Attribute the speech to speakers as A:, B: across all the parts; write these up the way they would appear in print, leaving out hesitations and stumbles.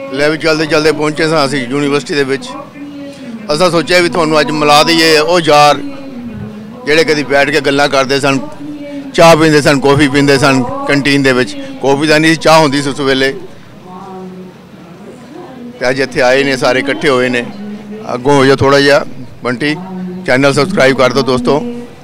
A: ਲੈ ਵੀ चलते चलते पहुँचे सां असीं यूनीवर्सिटी दे विच। असां सोचा भी तुहानूं अज मिला दईए वो यार ਜਿਹੜੇ कभी बैठ के गल्लां करते सन, चाह पींदे सन, कॉफ़ी पींदे सन कैंटीन दे विच। कॉफ़ी दा नहीं सी, चाह हुंदी सी उस वेले। ते अज इत्थे आए ने सारे इकट्ठे होए ने। अगों हो जाओ थोड़ा जिहा बंटी, चैनल सबसक्राइब कर दो दोस्तों।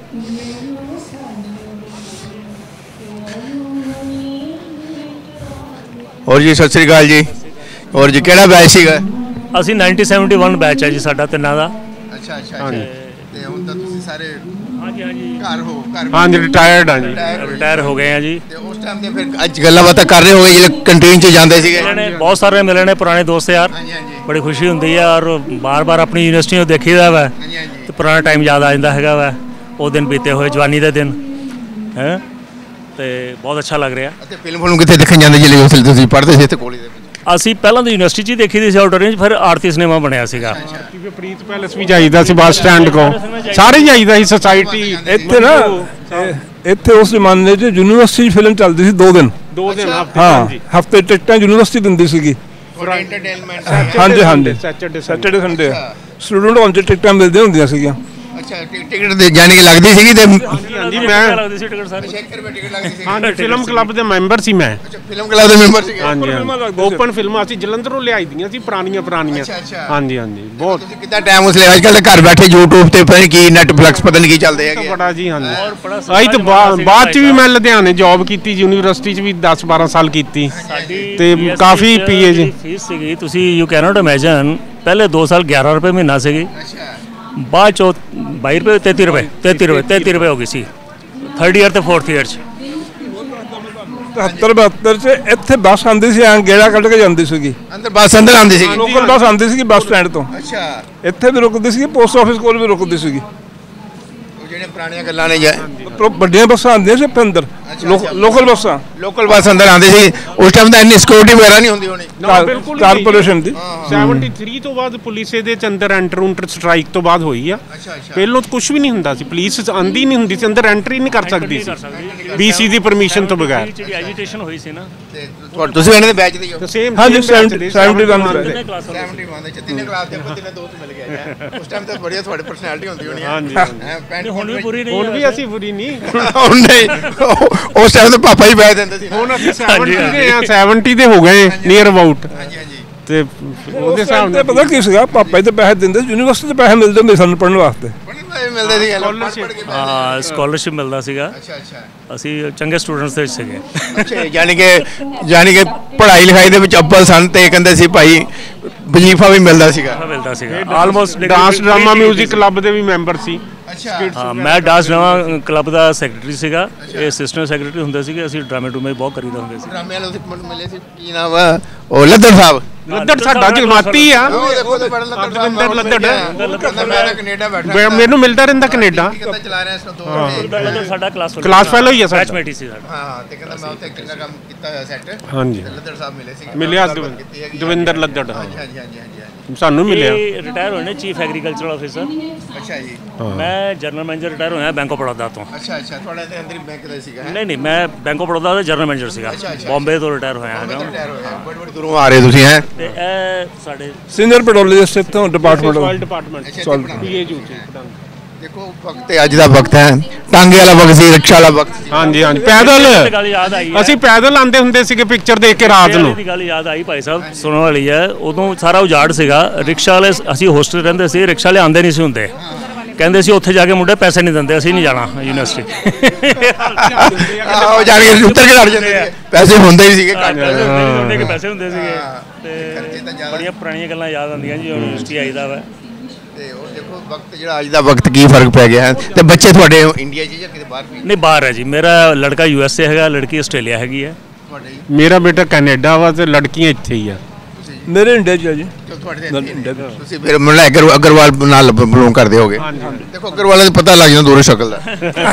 A: और जी सत श्री अकाल जी। और जी केड़ा बैच सीगा?
B: ਅਸੀਂ 1971 बैच है जी साडा तिन्ना दा।
A: अच्छा अच्छा ते हुण तां तुसीं सारे
B: ਹਾਂਜੀ ਹਾਂਜੀ
A: घर हो? घर
C: हाँ जी रिटायर्ड हाँ जी
B: ਰਿਟਾਇਰ ਹੋ ਗਏ ਆ ਜੀ।
A: ਤੇ ਉਸ ਟਾਈਮ ਤੇ ਫਿਰ ਅੱਜ ਗੱਲਾਂ ਬਾਤਾਂ ਕਰ ਰਹੇ ਹੋਗੇ ਜਿਹੜੇ ਕੰਟੀਨ 'ਚ ਜਾਂਦੇ ਸੀਗੇ?
B: ਮਿਲੇ ਨੇ ਬਹੁਤ ਸਾਰੇ ਮਿਲੇ ਨੇ ਪੁਰਾਣੇ ਦੋਸਤ ਯਾਰ।
A: ਹਾਂਜੀ ਹਾਂਜੀ
B: ਬੜੀ ਖੁਸ਼ੀ ਹੁੰਦੀ ਹੈ ਔਰ ਬਾਰ-ਬਾਰ ਆਪਣੀ ਯੂਨੀਵਰਸਿਟੀ ਨੂੰ ਦੇਖੀਦਾ ਵਾ
A: ਹਾਂਜੀ ਹਾਂਜੀ।
B: ਤੇ ਪੁਰਾਣਾ ਟਾਈਮ ਯਾਦ ਆ ਜਾਂਦਾ ਹੈਗਾ ਵਾ, ਉਹ ਦਿਨ ਬੀਤੇ ਹੋਏ ਜਵਾਨੀ ਦੇ ਦਿਨ ਹੈ ਤੇ ਬਹੁਤ ਅੱਛਾ ਲੱਗ ਰਿਹਾ।
A: ਅਤੇ ਫਿਲਮ ਕਿੱਥੇ ਦੇਖਣ ਜਾਂਦੇ ਜਿਹੜੇ ਉਸ ਵੇਲੇ ਤੁਸੀਂ ਪੜ੍ਹਦੇ ਸੀ ਇੱਥੇ ਕੋਲੇ ਦੇ ਵਿੱਚ?
B: ਅਸੀਂ ਪਹਿਲਾਂ ਤਾਂ ਯੂਨੀਵਰਸਿਟੀ 'ਚ ਹੀ ਦੇਖੀ ਦੀ ਸੀ ਆਡੀਟੋਰੀਅਮ 'ਚ, ਫਿਰ ਆਰਤੀ ਸਿਨੇਮਾ ਬਣਿਆ ਸੀਗਾ।
C: ਪ੍ਰੀਤ ਪੈਲੇਸ ਵੀ ਜਾਈਦਾ ਸੀ ਬੱਸ ਸਟੈਂਡ ਕੋ, ਸਾਰੇ ਜਾਈਦਾ ਸੀ ਸੁਸਾਇਟੀ।
D: ਇੱਥੇ ਨਾ ਇੱਥੇ ਉਸ ਜ਼ਮਾਨੇ 'ਚ ਯੂਨੀਵਰਸਿਟੀ ਫਿਲਮ ਚੱਲਦੀ ਸੀ 2 ਦਿਨ।
C: 2 ਦਿਨ
D: ਹਾਂ, ਹਫਤੇ ਟਿਕਟਾਂ ਯੂਨੀਵਰਸਿਟੀ ਦਿੰਦੀ ਸੀਗੀ।
A: ਐਂਟਰਟੇਨਮੈਂਟ
D: ਹਾਂਜੀ ਹਾਂਜੀ,
C: ਸੈਟਰਡੇ
D: ਸੰਡੇ ਸਟੂਡੈਂਟ ਹੋਣ 'ਚ ਟਿਕਟਾਂ ਮਿਲਦੀਆਂ ਹੁੰਦੀਆਂ ਸੀਗੀਆਂ।
A: ਅੱਛਾ ਟਿਕਟ ਦੇ ਜਾਣੀ ਕਿ ਲੱਗਦੀ ਸੀਗੀ ਤੇ
C: ਹਾਂਜੀ ਮੈਂ
B: ਲੱਗਦੀ ਸੀ ਟਿਕਟ ਸਾਰੀ।
A: 1 ਰੁਪਏ ਟਿਕਟ ਲੱਗਦੀ ਸੀ?
C: ਹਾਂ ਫਿਲਮ ਕਲੱਬ ਦੇ ਮੈਂਬਰ ਸੀ ਮੈਂ।
A: ਅੱਛਾ ਫਿਲਮ ਕਲੱਬ ਦੇ ਮੈਂਬਰ ਸੀਗੇ?
C: ਹਾਂਜੀ ਓਪਨ ਫਿਲਮਾਂ ਅਸੀਂ ਜਲੰਧਰੋਂ ਲਿਆਈ ਦੀਆਂ ਸੀ ਪੁਰਾਣੀਆਂ।
A: ਅੱਛਾ ਅੱਛਾ।
C: ਹਾਂਜੀ ਹਾਂਜੀ ਬਹੁਤ।
A: ਤੁਸੀਂ ਕਿੰਨਾ ਟਾਈਮ ਉਸ ਲਈ ਅੱਜ ਕੱਲ੍ਹ ਘਰ ਬੈਠੇ YouTube ਤੇ ਪਤਾ ਨਹੀਂ ਕੀ ਨੈਟਫਲਿਕਸ ਪਤਾ ਨਹੀਂ ਕੀ ਚੱਲਦੇ ਹੈਗੇ
C: ਬੜਾ ਜੀ ਹਾਂਜੀ।
B: ਆਈ
C: ਤਾਂ ਬਾਅਦ ਚ ਵੀ ਮੈਂ ਲੁਧਿਆਣੇ ਜੌਬ ਕੀਤੀ, ਯੂਨੀਵਰਸਿਟੀ ਚ ਵੀ 10-12 ਸਾਲ ਕੀਤੀ ਤੇ ਕਾਫੀ ਪੀਏ ਜੀ
B: ਫੀਸ ਸੀਗੀ। ਤੁਸੀਂ ਯੂ ਕੈਨ ਨਾਟ ਇਮੇਜਿਨ, ਪਹਿਲੇ 2 ਸਾਲ 11 ਰੁਪਏ ਮਹੀਨਾ ਸੀਗੀ,
A: ਅੱਛਾ
B: ਬਾਅਦ ਚੋਂ 22 ਰੁਪਏ 33 ਰੁਪਏ ਹੋ ਗਈ ਸੀ 3rd ਈਅਰ ਤੇ 4th ਈਅਰ 'ਚ।
D: 73-72 'ਚ ਇੱਥੇ ਬੱਸ ਆਉਂਦੀ ਸੀ, ਐਂ ਗੇੜਾ ਕੱਢ ਕੇ ਜਾਂਦੀ ਸੀਗੀ।
A: ਅੰਦਰ ਬੱਸ ਅੰਦਰ ਆਉਂਦੀ ਸੀਗੀ?
D: ਲੋਕਲ ਬੱਸ ਆਉਂਦੀ ਸੀਗੀ ਬੱਸ ਸਟੈਂਡ ਤੋਂ।
A: ਅੱਛਾ
D: ਇੱਥੇ ਵੀ ਰੁਕਦੀ ਸੀਗੀ, ਪੋਸਟ ਆਫਿਸ ਕੋਲ ਵੀ ਰੁਕਦੀ ਸੀਗੀ।
A: ਉਹ ਜਿਹੜੀਆਂ ਪੁਰਾਣੀਆਂ ਗੱਲਾਂ ਨੇ
D: ਵੱਡੀਆਂ ਬੱਸਾਂ ਆਉਂਦੀਆਂ ਸੀ ਅੰਦਰ, ਲੋਕਲ ਬੱਸਾਂ।
A: ਲੋਕਲ ਬੱਸ ਅੰਦਰ ਆਉਂਦੀ ਸੀ। ਉਸ ਟਾਈਮ ਤਾਂ ਇੰਨੀ ਸਿਕਿਉਰਿਟੀ ਵਗੈਰਾ ਨਹੀਂ ਹੁੰਦੀ ਹੋਣੀ
D: ਕਾਰਪੋਰੇਸ਼ਨ ਦੀ।
C: 73 ਤੋਂ ਬਾਅਦ ਪੁਲਿਸ ਇਹਦੇ ਚ ਅੰਦਰ ਐਂਟਰ ਸਟ੍ਰਾਈਕ ਤੋਂ ਬਾਅਦ ਹੋਈ ਆ। ਪਹਿਲਾਂ ਤਾਂ ਕੁਝ ਵੀ ਨਹੀਂ ਹੁੰਦਾ ਸੀ, ਪੁਲਿਸ ਆਂਦੀ ਨਹੀਂ ਹੁੰਦੀ ਸੀ ਅੰਦਰ, ਐਂਟਰੀ ਨਹੀਂ ਕਰ ਸਕਦੀ ਸੀ BC ਦੀ ਪਰਮਿਸ਼ਨ ਤੋਂ ਬਗੈਰ।
B: ਜਿਹੜੀ ਐਜੀਟੇਸ਼ਨ ਹੋਈ ਸੀ ਨਾ।
A: ਤੁਸੀਂ ਇਹਨਾਂ ਦੇ ਬੈਚ ਦੇ ਹੋ?
C: ਸੇਮ
D: ਹਾਂਜੀ 71
A: 71 ਦੇ ਚ ਤਿੰਨੇ ਕਲਾਸ ਦੇ ਆਪਾਂ ਤਿੰਨੇ ਦੋਸਤ ਮਿਲ ਗਏ। ਉਸ ਟਾਈਮ ਤਾਂ ਬੜੀਆ ਤੁਹਾਡੀ ਪਰਸਨੈਲਿਟੀ ਹੁੰਦੀ ਹੋਣੀ।
C: ਹਾਂਜੀ
B: ਹੁਣ ਵੀ ਪੂਰੀ ਨਹੀਂ,
C: ਹੁਣ ਵੀ ਅਸੀਂ ਬੁਰੀ ਨਹੀਂ।
A: ਹੁਣ ਨਹੀਂ, ਉਸ ਟਾਈਮ ਤਾਂ ਪਾਪਾ ਹੀ ਬੈਠ ਦਿੰਦੇ ਸੀ।
C: ਹੁਣ ਅਸੀਂ 70 ਦੇ ਹੋ ਗਏ ਨੀਅਰ ਅਬਾਊਟ।
A: ਹਾਂਜੀ ਹਾਂਜੀ।
C: ਤੇ ਉਹਦੇ ਹਿਸਾਬ ਨਾਲ
D: ਪਤਾ ਕੀ ਸੀਗਾ, ਪਾਪਾ ਜੀ ਤੇ ਪੈਸੇ ਦਿੰਦੇ, ਯੂਨੀਵਰਸਿਟੀ ਦੇ ਪੈਸੇ ਮਿਲਦੇ ਹੁੰਦੇ ਸਾਨੂੰ ਪੜ੍ਹਨ ਵਾਸਤੇ।
A: ਮਿਲਦੇ ਸੀ
B: ਹਾਂ ਸਕਾਲਰਸ਼ਿਪ ਮਿਲਦਾ ਸੀਗਾ।
A: ਅੱਛਾ ਅੱਛਾ।
B: ਅਸੀਂ ਚੰਗੇ ਸਟੂਡੈਂਟਸ ਦੇ ਵਿੱਚ ਸੀਗੇ।
A: ਅੱਛਾ ਯਾਨੀ ਕਿ ਪੜ੍ਹਾਈ ਲਿਖਾਈ ਦੇ ਵਿੱਚ ਅੱਵਲ ਸਨ ਤੇ ਕਹਿੰਦੇ ਸੀ ਭਾਈ ਵਜ਼ੀਫਾ ਵੀ ਮਿਲਦਾ ਸੀਗਾ।
B: Almost
C: dance drama music club ਦੇ ਵੀ ਮੈਂਬਰ ਸੀ।
A: ਅੱਛਾ
B: ਹਾਂ ਮੈਂ ਡਾਂਸ ਡਰਾਮਾ ਕਲੱਬ ਦਾ ਸੈਕਟਰੀ ਸੀਗਾ, ਇਹ ਅਸਿਸਟੈਂਟ ਸੈਕਟਰੀ ਹੁੰਦੇ ਸੀਗੇ। ਅਸੀਂ ਡਰਾਮੇ ਡਰੂਮੇ ਬਹੁਤ ਕਰੀਦਾ ਹੁੰਦੇ ਸੀ।
A: ਡਰਾਮੇ ਵਾਲੇ ਉੱਥੇ ਮਿਲੇ ਸੀ, ਕੀ ਨਾਮ ਆ ਉਹ ਲੱਦੜ ਸਾਹਿਬ?
C: ਲੱਦੜ ਸਾਡਾ ਜਮਾਤੀ ਆ।
A: ਉਹ ਦੇਖੋ ਤੇ ਬੜਾ ਲੱਦੜ ਮੈਂ ਕੈਨੇਡਾ ਬੈਠਾ,
C: ਮੈਨੂੰ ਮਿਲਦਾ ਰਹਿੰਦਾ ਕੈਨੇਡਾ।
A: ਕਹਿੰਦਾ ਚਲਾ ਰਿਹਾ ਇਸ ਨੂੰ 2
B: ਲੱਦੜ ਸਾਡਾ
C: ਕਲਾਸ ਫੈਲੋ ਹੀ ਆ ਸਾਡਾ,
B: ਬੈਚਮੇਟ ਹੀ ਸੀ ਸਾਡਾ।
A: ਹਾਂ ਤੇ ਕਹਿੰਦਾ ਮੈਂ ਉੱਥੇ ਚੰਗਾ ਕੰਮ ਕੀਤਾ ਹੋਇਆ ਸੈੱਟ।
C: ਹਾਂਜੀ
A: ਲੱਦੜ ਸਾਹਿਬ ਮਿਲੇ ਸੀ,
C: ਮਿਲਿਆ ਦਵਿੰਦਰ ਲੱਦੜ।
A: ਹਾਂਜੀ ਹਾਂਜੀ ਹਾਂਜੀ।
C: ਸਾਨੂੰ ਮਿਲਿਆ।
B: ਰਿਟਾਇਰ ਹੋਏ ਨੇ ਚੀਫ ਐਗਰੀਕਲਚਰਲ ਆਫਿਸਰ।
A: ਅੱਛਾ ਜੀ।
B: ਮੈਂ ਜਨਰਲ ਮੈਨੇਜਰ ਰਿਟਾਇਰ ਹੋਇਆ ਬੈਂਕ ਆਫ ਬੜੌਦਾ ਤੋਂ।
A: ਅੱਛਾ ਅੱਛਾ। ਤੁਹਾਡੇ ਦੇ ਅੰਦਰ ਹੀ ਬੈਂਕ ਦਾ ਸੀਗਾ?
B: ਨਹੀਂ ਮੈਂ ਬੈਂਕ ਆਫ ਬੜੌਦਾ ਦਾ ਜਨਰਲ ਮੈਨੇਜਰ ਸੀਗਾ, ਬੰਬੇ ਤੋਂ ਰਿਟਾਇਰ ਹੋਇਆ ਹੈਗਾ।
A: ਬੜੀ ਦੂਰੋਂ ਆ ਰਹੇ ਤੁਸੀਂ ਹੈ?
B: ਤੇ ਇਹ ਸਾਡੇ
D: ਸੀਨੀਅਰ ਪੈਡੋਲੋਜਿਸਟ ਇੱਥੋਂ ਡਿਪਾਰਟਮੈਂਟ
C: ਪੀਏ ਜੂ
A: ਦੇਖੋ ਵਕਤ ਅੱਜ ਦਾ ਵਕਤ ਹੈ, ਟਾਂਗੇ ਵਾਲਾ ਵਕਤ ਸੀ, ਰਿਕਸ਼ਾ ਵਾਲਾ ਵਕਤ ਸੀ।
C: ਹਾਂਜੀ ਹਾਂਜੀ। ਪੈਦਲ
B: ਗੱਲ ਯਾਦ ਆਈ,
C: ਅਸੀਂ ਪੈਦਲ ਆਉਂਦੇ ਹੁੰਦੇ ਸੀਗੇ ਪਿਕਚਰ ਦੇਖ ਕੇ ਰਾਤ ਨੂੰ।
B: ਦੀ ਗੱਲ ਯਾਦ ਆਈ ਭਾਈ ਸਾਹਿਬ, ਸੁਣਨ ਵਾਲੀ ਹੈ। ਉਦੋਂ ਸਾਰਾ ਉਜਾੜ ਸੀਗਾ। ਰਿਕਸ਼ਾ ਵਾਲੇ, ਅਸੀਂ ਹੋਸਟਲ ਰਹਿੰਦੇ ਸੀ, ਰਿਕਸ਼ਾ ਵਾਲੇ ਆਉਂਦੇ ਨਹੀਂ ਸੀ ਹੁੰਦੇ। ਕਹਿੰਦੇ ਸੀ ਉੱਥੇ ਜਾ ਕੇ ਮੁੰਡੇ ਪੈਸੇ ਨਹੀਂ ਦਿੰਦੇ, ਅਸੀਂ ਨਹੀਂ ਜਾਣਾ ਯੂਨੀਵਰਸਿਟੀ।
A: ਆਹੋ ਜਾਣ ਕੇ ਉੱਤਰ ਕੇ ਲੜ ਜਾਂਦੇ ਆ, ਪੈਸੇ ਹੁੰਦੇ ਹੀ ਸੀਗੇ ਘੱਟ।
B: ਪੈਸੇ ਹੁੰਦੇ ਸੀਗੇ ਤੇ ਬੜੀਆਂ ਪੁਰਾਣੀਆਂ ਗੱਲਾਂ ਯਾਦ ਆਉਂਦੀਆਂ ਜੀ ਯੂਨੀਵਰਸਿਟੀ ਆਈਦਾ ਵਾ।
A: ਤੇ ਉਹ ਦੇਖੋ ਵਕਤ ਜਿਹੜਾ ਅੱਜ ਦਾ ਵਕਤ ਕੀ ਫਰਕ ਪੈ ਗਿਆ ਹੈ। ਤੇ ਬੱਚੇ ਤੁਹਾਡੇ ਇੰਡੀਆ 'ਚ ਜਾਂ ਕਿਤੇ ਬਾਹਰ ਵੀ?
B: ਨਹੀਂ ਬਾਹਰ ਹੈ ਜੀ। ਮੇਰਾ ਲੜਕਾ USA ਹੈਗਾ, ਲੜਕੀ ਆਸਟ੍ਰੇਲੀਆ ਹੈਗੀ ਹੈ।
C: ਮੇਰਾ ਬੇਟਾ ਕੈਨੇਡਾ ਵਾ ਤੇ ਲੜਕੀਆਂ ਇੱਥੇ ਹੀ ਆ।
D: ਮੇਰੇ ਇੰਡੀਆ 'ਚ ਹੈ ਜੀ।
A: ਤੁਸੀਂ ਫਿਰ ਮੈਨੂੰ ਅਗਰਵਾਲ ਨਾਲ ਬਿਲੋਂਗ ਕਰਦੇ ਹੋਗੇ? ਦੇਖੋ ਅਗਰਵਾਲ ਦਾ ਪਤਾ ਲੱਗ ਜਾਂਦਾ ਦੂਰੋਂ ਸ਼ਕਲ ਦਾ।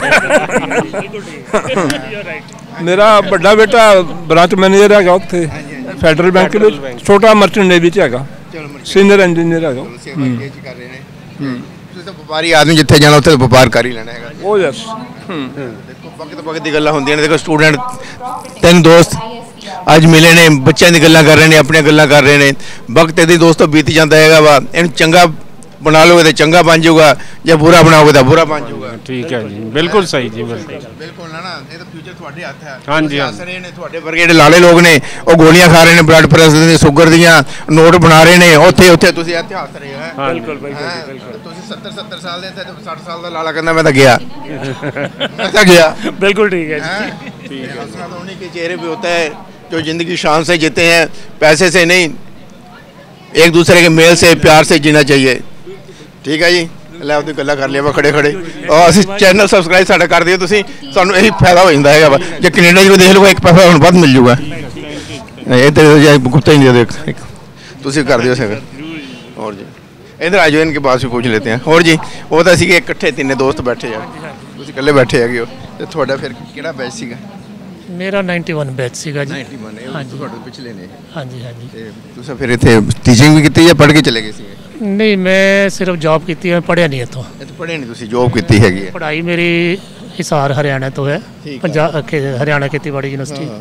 D: ਮੇਰਾ ਵੱਡਾ ਬੇਟਾ ਬ੍ਰਾਂਚ ਮੈਨੇਜਰ ਹੈਗਾ ਉੱਥੇ ਫੈਡਰਲ ਬੈਂਕ ਵਿੱਚ, ਛੋਟਾ ਮਰਚੈਂਟ ਨੇਵੀ 'ਚ ਹੈਗਾ, ਸੀਨੀਅਰ ਇੰਜੀਨੀਅਰ ਹੈਗਾ।
A: ਕਰ ਰਹੇ ਨੇ ਤੁਸੀਂ ਤਾਂ ਵਪਾਰੀ ਆਦਮੀ, ਜਿੱਥੇ ਜਾਣਾ ਉੱਥੇ ਵਪਾਰ ਕਰ ਹੀ ਲੈਣਾ ਹੈਗਾ।
D: ਉਹ ਯੈਸ।
A: ਦੇਖੋ ਵਕਤ ਦੀ ਗੱਲਾਂ ਹੁੰਦੀਆਂ ਨੇ। ਦੇਖੋ ਸਟੂਡੈਂਟ 3 ਦੋਸਤ ਅੱਜ ਮਿਲੇ ਨੇ, ਬੱਚਿਆਂ ਦੀ ਗੱਲਾਂ ਕਰ ਰਹੇ ਨੇ, ਆਪਣੀਆਂ ਗੱਲਾਂ ਕਰ ਰਹੇ ਨੇ। ਵਕਤ ਇਹਦੀ ਦੋਸਤੋ ਬੀਤ ਜਾਂਦਾ ਹੈਗਾ ਵਾ, ਇਹਨੂੰ ਚੰਗਾ ਬਣਾ ਲਓਗੇ ਤਾਂ ਚੰਗਾ ਬਣ ਜਾਊਗਾ, ਜੇ ਬੁਰਾ ਬਣਾਓਗੇ ਤਾਂ ਬੁਰਾ ਬਣ ਜਾਊਗਾ।
C: ਠੀਕ ਹੈ ਜੀ, ਬਿਲਕੁਲ ਸਹੀ ਜੀ,
A: ਬਿਲਕੁਲ ਨਾ ਇਹ ਤਾਂ ਫਿਊਚਰ ਤੁਹਾਡੇ ਹੱਥ ਹੈ।
C: ਹਾਂਜੀ
A: ਹੱਸ ਰਹੇ ਨੇ ਤੁਹਾਡੇ ਵਰਗੇ ਜਿਹੜੇ ਲਾਲੇ ਲੋਕ ਨੇ, ਉਹ ਗੋਲੀਆਂ ਖਾ ਰਹੇ ਨੇ ਬਲੱਡ ਪ੍ਰੈਸ਼ਰ ਦੀਆਂ, ਸ਼ੂਗਰ ਦੀਆਂ, ਨੋਟ ਬਣਾ ਰਹੇ ਨੇ, ਉੱਥੇ ਤੁਸੀਂ ਇੱਥੇ ਹੱਸ ਰਹੇ ਹੋ।
B: ਬਿਲਕੁਲ ਬਿਲਕੁਲ
A: ਤੁਸੀਂ 70 ਸਾਲ ਦੇ ਤੇ 60 ਸਾਲ ਦਾ ਲਾਲਾ ਕਹਿੰਦਾ ਮੈਂ ਤਾਂ ਗਿਆ मैं तो गया।
B: बिल्कुल ठीक है जी,
A: ठीक है। हंसना तो उन्हीं के चेहरे पे होता है जो जिंदगी शान से जीते हैं, पैसे से नहीं, एक दूसरे के मेल से प्यार से जीना चाहिए। ठीक है जी, ਲੈ ਉਹਦੀ ਗੱਲਾਂ ਕਰ ਲਿਆ ਵਾ ਖੜੇ ਖੜੇ। ਔਰ ਅਸੀਂ ਚੈਨਲ ਸਬਸਕ੍ਰਾਈਬ ਸਾਡਾ ਕਰ ਦਿਓ ਤੁਸੀਂ, ਸਾਨੂੰ ਇਹੀ ਫਾਇਦਾ ਹੋ ਜਾਂਦਾ ਹੈਗਾ ਵਾ। ਜੇ ਕੈਨੇਡਾ 'ਚ ਕੋਈ ਦੇਖ ਲਊਗਾ ਇੱਕ ਪੈਸਾ ਹੁਣ ਵੱਧ ਮਿਲ ਜੂਗਾ। ਇੱਧਰ ਗੁੱਤਾ ही नहीं दे ਤੁਸੀਂ ਕਰ ਦਿਓ ਸੇਵਾ। ਹੋਰ ਜੀ इधर आ जाओ, इनके पास भी पूछ लेते हैं। और जी वो तो सीगे इकट्ठे तीन दोस्त बैठे आ, ਤੁਸੀਂ ਇਕੱਲੇ ਬੈਠੇ ਹੈਗੇ ਹੋ ਤੇ ਤੁਹਾਡਾ ਫਿਰ ਕਿਹੜਾ ਬੈਚ ਸੀਗਾ?
E: मेरा 91 बैच सीगा जी।
A: 91
E: हाँ जी,
A: ਤੁਹਾਡੇ ਪਿਛਲੇ ਨੇ।
E: हाँ जी, हाँ जी।
A: ਤੇ ਤੁਸੀਂ ਫਿਰ ਇੱਥੇ ਟੀਚਿੰਗ ਵੀ ਕੀਤੀ ਜਾਂ ਪੜ੍ਹ ਕੇ ਚਲੇ ਗਏ ਸੀ?
E: नहीं, मैं सिर्फ जॉब की है, पढ़िया नहीं इतों।
A: ਇੱਥੇ ਪੜ੍ਹੇ ਨਹੀਂ ਤੁਸੀਂ, ਜੋਬ ਕੀਤੀ ਹੈਗੀ ਹੈ?
E: पढ़ाई मेरी हिसार हरियाणा तो है, पंजाब हरियाणा खेतीबाड़ी यूनिवर्सिटी।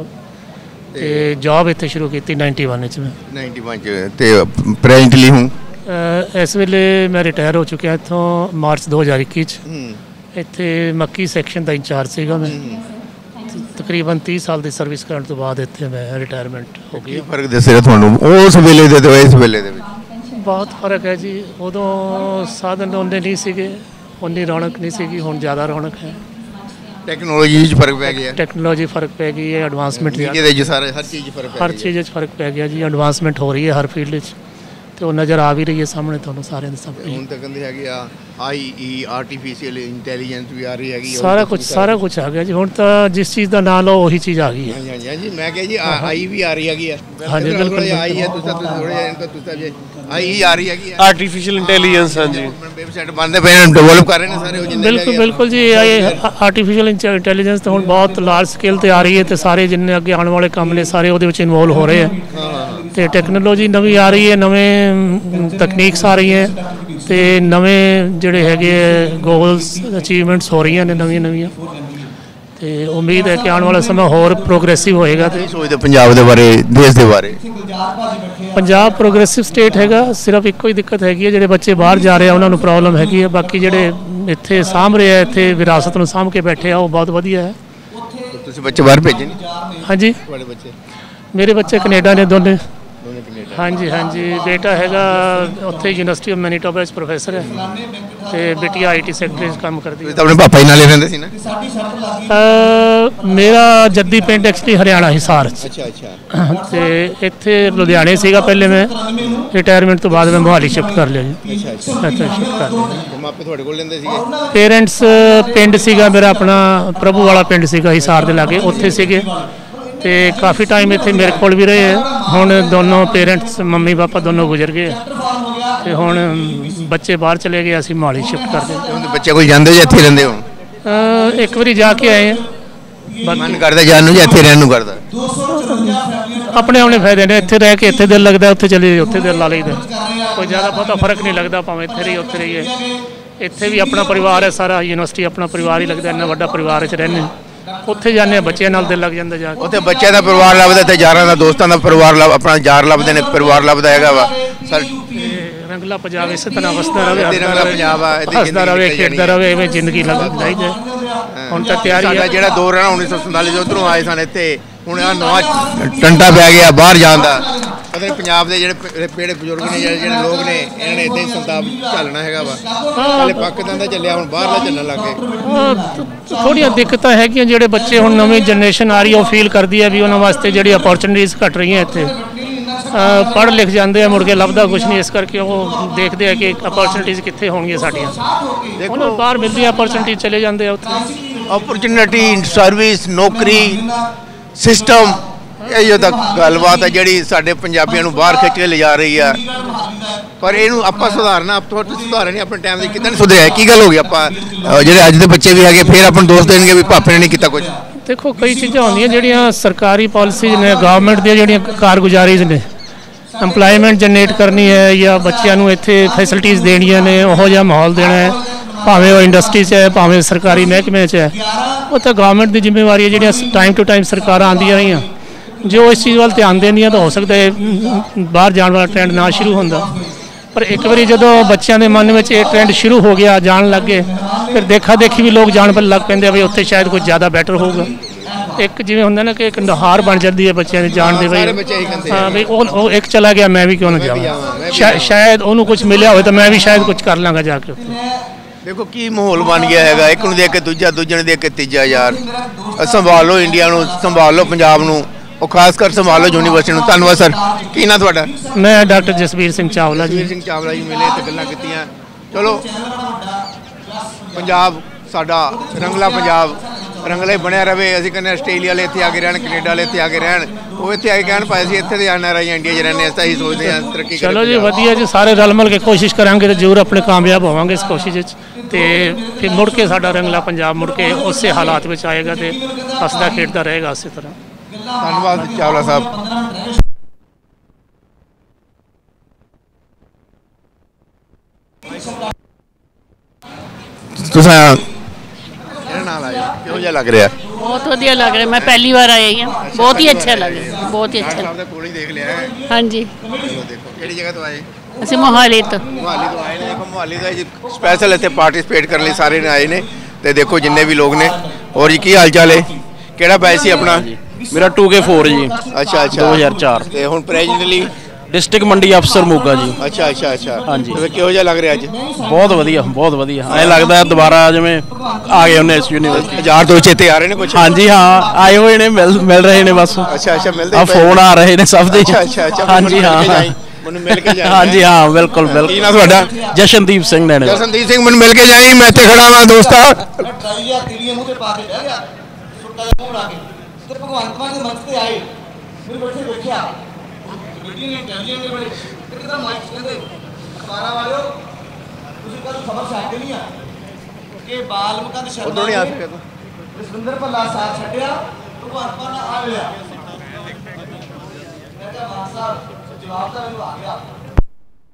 E: ਤੇ जॉब ਇੱਥੇ ਸ਼ੁਰੂ ਕੀਤੀ 91 ਵਿੱਚ ਮੈਂ।
A: 91 ਚ ਤੇ ਪ੍ਰੈਜ਼ੈਂਟਲੀ ਹੂੰ
E: ਇਸ ਵੇਲੇ ਮੈਂ ਰਿਟਾਇਰ ਹੋ ਚੁੱਕਿਆ ਇੱਥੋਂ ਮਾਰਚ 2021 ਚ। ਇੱਥੇ ਮੱਕੀ ਸੈਕਸ਼ਨ ਦਾ ਇੰਚਾਰਜ ਸੀਗਾ ਮੈਂ। ਤਕਰੀਬਨ 30 ਸਾਲ ਦੀ ਸਰਵਿਸ ਕਰਨ ਤੋਂ ਬਾਅਦ ਇੱਥੇ ਮੈਂ ਰਿਟਾਇਰਮੈਂਟ ਹੋ ਗਈ।
A: ਕੀ ਫਰਕ ਦੱਸ ਰਿਹਾ ਤੁਹਾਨੂੰ ਉਸ ਵੇਲੇ ਦੇ ਤੇ ਇਸ ਵੇਲੇ ਦੇ ਵਿੱਚ?
E: ਬਹੁਤ ਫਰਕ ਹੈ ਜੀ। ਉਦੋਂ ਸਾਧਨ ਉਹਨੇ ਨਹੀਂ ਸੀਗੇ, ਉਨੀ ਰੌਣਕ ਨਹੀਂ ਸੀਗੀ, ਹੁਣ ਜ਼ਿਆਦਾ ਰੌਣਕ ਹੈ।
A: ਟੈਕਨੋਲੋਜੀ 'ਚ ਫਰਕ ਪੈ ਗਿਆ,
E: ਟੈਕਨੋਲੋਜੀ ਫਰਕ ਪੈ ਗਈ ਹੈ, ਐਡਵਾਂਸਮੈਂਟ
A: ਇਹਦੇ 'ਚ ਸਾਰੇ ਹਰ ਚੀਜ਼ 'ਚ ਫਰਕ ਪੈ
E: ਹਰ ਚੀਜ਼ 'ਚ ਫਰਕ ਪੈ ਗਿਆ ਜੀ। ਐਡਵਾਂਸਮੈਂਟ ਹੋ ਰਹੀ ਹੈ ਹਰ ਫੀਲਡ 'ਚ, ਤੇ ਉਹ ਨਜ਼ਰ ਆ ਵੀ ਰਹੀ ਹੈ ਸਾਹਮਣੇ ਤੁਹਾਨੂੰ ਸਾਰਿਆਂ ਦੇ ਸਾਹਮਣੇ।
A: ਹੁਣ ਤਾਂ ਕਹਿੰਦੇ ਹੈਗੇ ਆ ਆਈ ਆਰਟੀਫੀਸ਼ੀਅਲ ਇੰਟੈਲੀਜੈਂਸ ਵੀ ਆ ਰਹੀ ਹੈਗੀ,
E: ਸਾਰਾ ਕੁਝ ਆ ਗਿਆ ਜੀ। ਹੁਣ ਤਾਂ ਜਿਸ ਚੀਜ਼ ਦਾ ਨਾਂ ਲਓ ਉਹੀ ਚੀਜ਼ ਆ ਗਈ ਹੈ।
A: ਹਾਂਜੀ ਹਾਂਜੀ, ਮੈਂ ਕਿਹਾ ਜੀ ਆਈ ਵੀ ਆ ਰਹੀ ਹੈਗੀ ਆ।
E: ਹਾਂਜੀ ਬਿਲਕੁਲ,
A: ਆਈ ਹੈ ਤੁਸੀਂ ਥੋੜੇ ਜਿਹਾ ਇਨਕਾ ਤੁਸੀਂ ਆਈ ਆ ਰਹੀ ਹੈਗੀ
C: ਆਰਟੀਫੀਸ਼ੀਅਲ ਇੰਟੈਲੀਜੈਂਸ। ਹਾਂਜੀ,
A: ਵੈਬਸਾਈਟ ਬਣਦੇ ਪਏ ਨੇ, ਡਿਵੈਲਪ ਕਰ ਰਹੇ ਨੇ ਸਾਰੇ ਉਹ ਜਿੰਨੇ
E: ਬਿਲਕੁਲ ਜੀ। ਇਹ ਆਰਟੀਫੀਸ਼ੀਅਲ ਇੰਟੈਲੀਜੈਂਸ ਤਾਂ ਹੁਣ ਬਹੁਤ ਲਾਰਜ ਸਕੇਲ ਤੇ ਆ ਰਹੀ ਹੈ, ਤੇ ਸਾਰੇ ਜਿੰਨੇ ਅੱਗੇ ਆਉਣ ਵਾਲੇ ਕੰਮ ਨੇ ਸਾਰੇ ਉਹਦੇ ਵਿੱਚ ਇਨਵੋਲਵ ਹੋ ਰਹੇ ਆ। ਤੇ ਟੈਕਨੋਲੋਜੀ ਨਵੀਂ ਆ ਰਹੀ ਹੈ, ਨਵੇਂ ਤਕਨੀਕਸ ਆ ਰਹੀਆਂ, ਤੇ ਨਵੇਂ ਜਿਹੜੇ ਹੈਗੇ ਗੋਲਸ ਅਚੀਵਮੈਂਟਸ ਹੋ ਰਹੀਆਂ ਨੇ ਨਵੀਆਂ। ਤੇ ਉਮੀਦ ਹੈ ਕਿ ਆਉਣ ਵਾਲਾ ਸਮਾਂ ਹੋਰ ਪ੍ਰੋਗਰੈਸਿਵ ਹੋਏਗਾ। ਤੇ
A: ਸੋਚਦੇ ਪੰਜਾਬ ਦੇ ਬਾਰੇ, ਦੇਸ਼ ਦੇ ਬਾਰੇ?
E: ਪੰਜਾਬ ਪ੍ਰੋਗਰੈਸਿਵ ਸਟੇਟ ਹੈਗਾ, ਸਿਰਫ ਇੱਕੋ ਹੀ ਦਿੱਕਤ ਹੈਗੀ ਹੈ, ਜਿਹੜੇ ਬੱਚੇ ਬਾਹਰ ਜਾ ਰਹੇ ਆ ਉਹਨਾਂ ਨੂੰ ਪ੍ਰੋਬਲਮ ਹੈਗੀ ਹੈ। ਬਾਕੀ ਜਿਹੜੇ ਇੱਥੇ ਸਾਂਭ ਰਹੇ ਆ, ਇੱਥੇ ਵਿਰਾਸਤ ਨੂੰ ਸਾਂਭ ਕੇ ਬੈਠੇ ਆ, ਉਹ ਬਹੁਤ ਵਧੀਆ ਹੈ।
A: ਤੁਸੀਂ ਬੱਚੇ ਬਾਹਰ ਭੇਜੇ ਨਹੀਂ?
E: ਹਾਂਜੀ,
A: ਤੁਹਾਡੇ ਬੱਚੇ?
E: ਮੇਰੇ ਬੱਚੇ ਕੈਨੇਡਾ ਨੇ ਦੋਨੇ। ਹਾਂਜੀ ਹਾਂਜੀ, ਬੇਟਾ ਹੈਗਾ ਉੱਥੇ ਯੂਨੀਵਰਸਿਟੀ ਆਫ ਮੈਨੀਟੋਬਾ ਵਿੱਚ ਪ੍ਰੋਫੈਸਰ ਹੈ, ਤੇ ਬੇਟੀ ਆਈਟੀ ਸੈਕਟਰ 'ਚ ਕੰਮ ਕਰਦੀ ਹੈ।
A: ਆਪਣੇ ਪਾਪਾ ਜੀ ਨਾਲ ਹੀ ਰਹਿੰਦੇ ਸੀ ਨਾ?
E: ਮੇਰਾ ਜੱਦੀ ਪਿੰਡ ਐਕਚੁਅਲੀ ਹਰਿਆਣਾ ਹਿਸਾਰ 'ਚ।
A: ਅੱਛਾ ਅੱਛਾ।
E: ਤੇ ਇੱਥੇ ਲੁਧਿਆਣੇ ਸੀਗਾ ਪਹਿਲੇ, ਮੈਂ ਰਿਟਾਇਰਮੈਂਟ ਤੋਂ ਬਾਅਦ ਮੈਂ ਮੋਹਾਲੀ ਸ਼ਿਫਟ ਕਰ ਲਿਆ ਜੀ।
A: ਅੱਛਾ
E: ਅੱਛਾ, ਸ਼ਿਫਟ ਕਰ ਲਿਆ।
A: ਮਾਪੇ ਤੁਹਾਡੇ ਕੋਲ ਰਹਿੰਦੇ ਸੀਗੇ?
E: ਪੇਰੈਂਟਸ ਪਿੰਡ ਸੀਗਾ ਮੇਰਾ ਆਪਣਾ, ਪ੍ਰਭੂ ਵਾਲਾ ਪਿੰਡ ਸੀਗਾ ਹਿਸਾਰ ਦੇ ਲਾਗੇ, ਉੱਥੇ ਸੀਗੇ। ਤੇ ਕਾਫੀ ਟਾਈਮ ਇੱਥੇ ਮੇਰੇ ਕੋਲ ਵੀ ਰਹੇ ਆ। ਹੁਣ ਦੋਨੋਂ ਪੇਰੈਂਟਸ ਮੰਮੀ ਪਾਪਾ ਦੋਨੋਂ ਗੁਜ਼ਰ ਗਏ, ਤੇ ਹੁਣ ਬੱਚੇ ਬਾਹਰ ਚਲੇ ਗਏ, ਅਸੀਂ ਮੋਹਾਲੀ ਸ਼ਿਫਟ ਕਰ ਦਿੱਤੇ।
A: ਬੱਚੇ ਕੋਲ ਜਾਂਦੇ ਹੋ ਜਾਂ ਇੱਥੇ ਰਹਿੰਦੇ ਹੋ?
E: ਇੱਕ ਵਾਰੀ ਜਾ ਕੇ ਆਏ ਆ।
A: ਮਨ ਕਰਦਾ ਜਾਣ ਨੂੰ ਜਾਂ ਇੱਥੇ ਰਹਿਣ ਨੂੰ ਕਰਦਾ?
E: ਆਪਣੇ ਆਪਣੇ ਫਾਇਦੇ ਨੇ, ਇੱਥੇ ਰਹਿ ਕੇ ਇੱਥੇ ਦਿਲ ਲੱਗਦਾ, ਉੱਥੇ ਚਲੇ ਉੱਥੇ ਦਿਲ ਲਾ ਲਈਦਾ। ਕੋਈ ਜ਼ਿਆਦਾ ਬਹੁਤਾ ਫਰਕ ਨਹੀਂ ਲੱਗਦਾ, ਭਾਵੇਂ ਇੱਥੇ ਰਹੀ ਉੱਥੇ ਰਹੀਏ। ਇੱਥੇ ਵੀ ਆਪਣਾ ਪਰਿਵਾਰ ਹੈ ਸਾਰਾ, ਯੂਨੀਵਰਸਿਟੀ ਆਪਣਾ ਪਰਿਵਾਰ ਹੀ ਲੱਗਦਾ, ਇੰਨਾ ਵੱਡਾ ਪਰਿਵਾਰ 'ਚ ਰਹਿੰਦੇ। ਉੱਥੇ ਜਾਂਦੇ ਆ, ਬੱਚਿਆਂ ਨਾਲ ਦਿਲ ਲੱਗ ਜਾਂਦਾ ਜਾ ਕੇ।
A: ਉੱਥੇ ਬੱਚਿਆਂ ਦਾ ਪਰਿਵਾਰ ਲੱਭਦਾ, ਤੇ ਯਾਰਾਂ ਦਾ, ਦੋਸਤਾਂ ਦਾ ਪਰਿਵਾਰ ਆਪਣਾ ਯਾਰ ਲੱਭਦੇ ਨੇ, ਪਰਿਵਾਰ ਲੱਭਦਾ ਹੈਗਾ ਵਾ। ਸਰ
E: ਰੰਗਲਾ ਪੰਜਾਬ ਇਸੇ ਤਰ੍ਹਾਂ ਵਸਦਾ ਰਹੇ,
A: ਰੰਗਲਾ ਪੰਜਾਬ ਆ,
E: ਹੱਸਦਾ ਰਹੇ, ਖੇਡਦਾ ਰਹੇ, ਐਵੇਂ ਜ਼ਿੰਦਗੀ ਲੰਘਾਈ ਜਾਏ। ਹੁਣ ਤਾਂ ਤਿਆਰੀ
A: ਸਾਡਾ ਜਿਹੜਾ ਦੌਰ ਹੈ 1947 ਉੱਧਰੋਂ ਆਏ ਸਨ ਇੱਥੇ, ਹੁਣ ਆ ਨਵਾਂ ਟੰਟਾ ਪੈ ਗਿਆ ਬਾਹਰ ਜਾਣ ਦਾ। ਪਤਾ ਨਹੀਂ ਪੰਜਾਬ ਦੇ ਜਿਹੜੇ ਪੇੜੇ ਬਜ਼ੁਰਗ ਨੇ, ਜਿਹੜੇ ਲੋਕ ਨੇ, ਇਹਨਾਂ ਨੇ ਇੱਦਾਂ ਹੀ ਸੰਤਾਪ ਝੱਲਣਾ ਹੈਗਾ ਵਾ। ਪਹਿਲੇ ਪਾਕਿਸਤਾਨ ਦਾ ਚੱਲਿਆ, ਹੁਣ ਬਾਹਰਲਾ ਚੱਲਣ ਲੱਗ ਗਏ।
E: ਥੋੜ੍ਹੀਆਂ ਦਿੱਕਤਾਂ ਹੈਗੀਆਂ, ਜਿਹੜੇ ਬੱਚੇ ਹੁਣ ਨਵੀਂ ਜਨਰੇਸ਼ਨ ਆ ਰਹੀ ਹੈ, ਉਹ ਫੀਲ ਕਰਦੀ ਹੈ ਵੀ ਉਹਨਾਂ ਵਾਸਤੇ ਜਿਹੜੀ ਅਪੋਰਚੁਨਿਟੀਜ਼ ਘੱਟ ਰਹੀਆਂ ਇੱਥੇ। ਪੜ੍ਹ ਲਿਖ ਜਾਂਦੇ ਆ, ਮੁੜ ਕੇ ਲੱਭਦਾ ਕੁਛ ਨਹੀਂ, ਇਸ ਕਰਕੇ ਉਹ ਦੇਖਦੇ ਆ ਕਿ ਅਪੋਰਚੁਨਿਟੀਜ਼ ਕਿੱਥੇ ਹੋਣਗੀਆਂ ਸਾਡੀਆਂ। ਉਹਨਾਂ ਨੂੰ ਬਾਹਰ ਮਿਲਦੀਆਂ ਅਪੋਰਚੁਨਿਟੀ, ਚਲੇ ਜਾਂਦੇ ਆ ਉੱਥੇ।
A: ਅਪੋਰਚੁਨਿਟੀ, ਸਰਵਿਸ, ਨੌਕਰੀ, ਸਿਸਟਮ, ਇਹੋ ਤਾਂ ਗੱਲਬਾਤ ਹੈ ਜਿਹੜੀ ਸਾਡੇ ਪੰਜਾਬੀਆਂ ਨੂੰ ਬਾਹਰ ਖਿੱਚ ਕੇ ਲਿਜਾ ਰਹੀ ਆ। ਪਰ ਇਹਨੂੰ ਆਪਾਂ ਸੁਧਾਰਨਾ, ਸੁਧਾਰਿਆ ਨਹੀਂ ਆਪਣੇ ਟਾਈਮ ਦੇ, ਕਿੱਦਾਂ ਨਹੀਂ ਸੁਧਰਿਆ? ਕੀ ਗੱਲ ਹੋ ਗਈ? ਆਪਾਂ ਜਿਹੜੇ ਅੱਜ ਦੇ ਬੱਚੇ ਵੀ ਹੈਗੇ, ਫਿਰ ਆਪਾਂ ਨੂੰ ਦੋਸਤ ਦੇਣਗੇ ਵੀ ਪਾਪੇ ਨੇ ਨਹੀਂ ਕੀਤਾ ਕੁਝ।
E: ਦੇਖੋ, ਕਈ ਚੀਜ਼ਾਂ ਹੁੰਦੀਆਂ ਜਿਹੜੀਆਂ ਸਰਕਾਰੀ ਪਾਲਿਸੀਜ਼ ਨੇ, ਗਵਰਨਮੈਂਟ ਦੀਆਂ ਜਿਹੜੀਆਂ ਕਾਰਗੁਜ਼ਾਰੀਜ਼ ਨੇ, ਐਮਪਲਾਇਮੈਂਟ ਜਨਰੇਟ ਕਰਨੀ ਹੈ ਜਾਂ ਬੱਚਿਆਂ ਨੂੰ ਇੱਥੇ ਫੈਸਿਲਿਟੀਜ਼ ਦੇਣੀਆਂ ਨੇ, ਉਹੋ ਜਿਹਾ ਮਾਹੌਲ ਦੇਣਾ ਹੈ, ਭਾਵੇਂ ਉਹ ਇੰਡਸਟਰੀ 'ਚ ਹੈ, ਭਾਵੇਂ ਸਰਕਾਰੀ ਮਹਿਕਮੇ 'ਚ ਹੈ, ਉਹ ਤਾਂ ਗਵਰਨਮੈਂਟ ਦੀ ਜ਼ਿੰਮੇਵਾਰੀ ਹੈ। ਜਿਹੜੀਆਂ ਟਾਈਮ ਟੂ ਟਾਈਮ ਸਰਕਾਰਾਂ ਆਉਂਦੀਆਂ ਰਹੀਆਂ, ਜੋ ਇਸ ਚੀਜ਼ ਵੱਲ ਧਿਆਨ ਦੇਣੀਆਂ ਤਾਂ ਹੋ ਸਕਦਾ ਹੈ ਬਾਹਰ ਜਾਣ ਵਾਲਾ ਟ੍ਰੈਂਡ ਨਾ ਸ਼ੁਰੂ ਹੁੰਦਾ, ਪਰ ਇੱਕ ਵਾਰੀ ਜਦੋਂ ਬੱਚਿਆਂ ਦੇ ਮਨ ਵਿੱਚ ਇਹ ਟ੍ਰੈਂਡ ਸ਼ੁਰੂ ਹੋ ਗਿਆ, ਜਾਣ ਲੱਗੇ, ਫਿਰ ਦੇਖਾ ਦੇਖੀ ਵੀ ਲੋਕ ਜਾਣ ਵੱਲ ਲੱਗ ਪੈਂਦੇ ਆ ਵੀ ਉੱਥੇ ਸ਼ਾਇਦ ਕੁਝ ਜ਼ਿਆਦਾ ਬੈਟਰ ਹੋਊਗਾ। ਇੱਕ ਜਿਵੇਂ ਹੁੰਦਾ ਨਾ ਕਿ ਇੱਕ ਨੁਹਾਰ ਬਣ ਜਾਂਦੀ ਹੈ ਬੱਚਿਆਂ ਦੇ ਜਾਣ ਦੇ, ਬਈ ਹਾਂ ਵੀ ਉਹ ਇੱਕ ਚਲਾ ਗਿਆ, ਮੈਂ ਵੀ ਕਿਉਂ ਨਾ ਜਾਵਾਂ, ਸ਼ਾਇਦ ਉਹਨੂੰ ਕੁਝ ਮਿਲਿਆ ਹੋਵੇ ਤਾਂ ਮੈਂ ਵੀ ਸ਼ਾਇਦ ਕੁਝ ਕਰ ਲਾਂਗਾ ਜਾ ਕੇ ਉੱਥੇ।
A: ਦੇਖੋ ਕੀ ਮਾਹੌਲ ਬਣ ਗਿਆ ਹੈਗਾ, ਇੱਕ ਨੂੰ ਦੇਖ ਕੇ ਦੂਜਾ, ਦੂਜੇ ਨੂੰ ਦੇਖ ਕੇ ਤੀਜਾ। ਯਾਰ ਸੰਭਾਲੋ ਇੰਡੀਆ ਨੂੰ, ਸੰਭਾਲੋ ਪੰਜਾਬ ਨੂੰ, ਉਹ ਖਾਸ ਕਰ ਸੰਭਾਲੋ ਯੂਨੀਵਰਸਿਟੀ ਨੂੰ। ਧੰਨਵਾਦ ਸਰ। ਕੀ ਨਾਂ ਤੁਹਾਡਾ?
E: ਮੈਂ ਡਾਕਟਰ ਜਸਵੀਰ ਸਿੰਘ ਚਾਵਲਾ ਜੀ।
A: ਜਸਵੀਰ ਸਿੰਘ ਚਾਵਲਾ ਜੀ ਮਿਲੇ ਤੇ ਗੱਲਾਂ ਕੀਤੀਆਂ। ਚਲੋ ਪੰਜਾਬ ਸਾਡਾ ਰੰਗਲਾ ਪੰਜਾਬ ਰੰਗਲਾ ਹੀ ਬਣਿਆ ਰਵੇ। ਅਸੀਂ ਕਹਿੰਦੇ ਆਸਟ੍ਰੇਲੀਆ ਵਾਲੇ ਇੱਥੇ ਆ ਕੇ ਰਹਿਣ, ਕੈਨੇਡਾ ਵਾਲੇ ਇੱਥੇ ਆ ਕੇ ਰਹਿਣ, ਉਹ ਇੱਥੇ ਆ ਕੇ ਕਹਿਣ ਪਾਏ ਸੀ ਇੱਥੇ ਦੇ NRI ਇੰਡੀਆ 'ਚ ਰਹਿੰਦੇ, ਅਸੀਂ ਤਾਂ ਇਹੀ ਸੋਚਦੇ ਹਾਂ ਤਰੱਕੀ।
E: ਚਲੋ ਜੀ ਵਧੀਆ ਜੀ, ਸਾਰੇ ਰਲ ਮਿਲ ਕੇ ਕੋਸ਼ਿਸ਼ ਕਰਾਂਗੇ ਤਾਂ ਜ਼ਰੂਰ ਆਪਣੇ ਕਾਮਯਾਬ ਹੋਵਾਂਗੇ ਇਸ ਕੋਸ਼ਿਸ਼ ਵਿੱਚ, ਤੇ ਫਿਰ ਮੁੜ ਕੇ ਸਾਡਾ ਰੰਗਲਾ ਪੰਜਾਬ ਮੁੜ ਕੇ ਉਸੇ ਹਾਲਾਤ ਵਿੱਚ ਆਏਗਾ ਤੇ ਹੱਸਦਾ ਖੇਡਦਾ ਰਹੇਗਾ ਉਸੇ ਤਰ੍ਹਾਂ।
A: ਧੰਨਵਾਦ ਚਾਵਲਾ ਸਾਹਿਬ। ਤੁਸੀਂ ਕਿਹੜਾ ਨਾਲ ਆਏ, ਕਿਹੋ ਜਿਹਾ ਲੱਗ ਰਿਹਾ?
F: बहुत बढ़िया लग रहा है, मैं पहली बार आई हूँ, बहुत ही अच्छा लग रहा है, बहुत ही अच्छा।
A: ਸਾਹਿਬ ਦਾ ਕੋਲ ਹੀ ਦੇਖ ਲਿਆ ਹੈ।
F: हाँ जी,
A: ਚਲੋ ਦੇਖੋ ਕਿਹੜੀ ਜਗ੍ਹਾ ਤੋਂ ਆਏ?
F: ਅਸੀਂ ਮੋਹਾਲੀ ਤੋਂ।
A: ਮੁਹਾਲੀ ਤੋਂ ਆਏ ਨੇ। ਦੇਖੋ ਮੁਹਾਲੀ ਦਾ ਜੀ ਸਪੈਸ਼ਲ ਇੱਥੇ ਪਾਰਟਿਸਿਪੇਟ ਕਰਨ ਲਈ ਸਾਰੇ ਨੇ ਆਏ ਨੇ, ਤੇ ਦੇਖੋ ਜਿੰਨੇ ਵੀ ਲੋਕ ਨੇ। ਹੋਰ ਜੀ ਕੀ ਹਾਲ ਚਾਲ ਹੈ? ਕਿਹੜਾ ਬੈਚ ਸੀ ਆਪਣਾ?
G: मेरा 2K4 जी।
A: ਅੱਛਾ ਅੱਛਾ
G: 2004
A: ਤੇ ਹੁਣ ਪ੍ਰੈਜ਼ੈਂਟਲੀ
G: डिस्ट्रिक्ट मंडी अफसर मोगा जी।
A: ਅੱਛਾ ਅੱਛਾ ਅੱਛਾ
G: हाँ जी।
A: ਤੇ ਕਿਹੋ ਜਿਹਾ ਲੱਗ ਰਿਹਾ ਅੱਜ?
G: बहुत वधिया बहुत वधिया, ऐ लगता है दोबारा जिवें आ गए उन्हें इस यूनिवर्सिटी।
A: ਹਜ਼ਾਰ ਤੋਂ ਚੇਤੇ ਆ ਰਹੇ ਨੇ ਕੁਝ?
G: हाँ जी हाँ, आए हुए ने मिल रहे ने बस।
A: ਅੱਛਾ ਅੱਛਾ ਮਿਲਦੇ
G: अब फोन आ रहे ने सब दे।
A: ਅੱਛਾ ਅੱਛਾ ਅੱਛਾ
G: हाँ जी हाँ
A: ਮੈਨੂੰ ਮਿਲ ਕੇ ਜਾਈਂ।
G: हाँ जी हाँ बिल्कुल
A: ਕੀ
G: बिल्कुल।
A: ਨਾ ਤੁਹਾਡਾ?
G: जशनदीप सिंह ने
A: ਜਸਨਦੀਪ ਸਿੰਘ ਮੈਨੂੰ ਮਿਲ ਕੇ ਜਾਈਂ, ਮੈਂ ਇੱਥੇ ਖੜਾ ਵਾਂ ਦੋਸਤਾ।
H: ਟਰਾਈਆਂ ਤੀੜੀਆਂ ਮੂੰਹ ਤੇ ਪਾ ਕੇ ਬਹਿ ਗਿਆ, ਸੁੱਟਾ ਜਿਹਾ ਮੂੰਹ ਬਣਾ ਕੇ ਤੇ ਭਗਵੰਤ ਮਾਨ ਦੇ ਮੰਚ ਤੇ ਆਏ, ਮੇਰੇ ਬੱਚੇ ਵੇਖਿਆ ਬੇਟੀ ਨੇ ਇੰਟੈਲੀਜੈਂਟ ਬੜੇ ਕਿਦਾਂ ਮਾਈਕ ਕਹਿੰਦੇ ਅਖਬਾਰਾਂ ਵਾਲਿਓ ਤੁਸੀਂ ਕੱਲ ਖਬਰ ਛਾਪਦੇ ਨਹੀਂ ਆ ਕਿ ਬਾਲਮਕੰਦ ਸ਼ਰਮਾ
A: ਉਦੋਂ ਨਹੀਂ ਆ ਸਕਿਆ ਤੂੰ।
H: ਜਸਵਿੰਦਰ ਭੱਲਾ ਸਾਥ ਛੱਡਿਆ, ਭਗਵੰਤ ਮਾਨ ਆ ਲਿਆ। ਮੈਂ ਕਿਹਾ ਮਾਨ ਸਾਹਿਬ ਜਵਾਬ ਤਾਂ ਮੈਨੂੰ ਆ ਗਿਆ।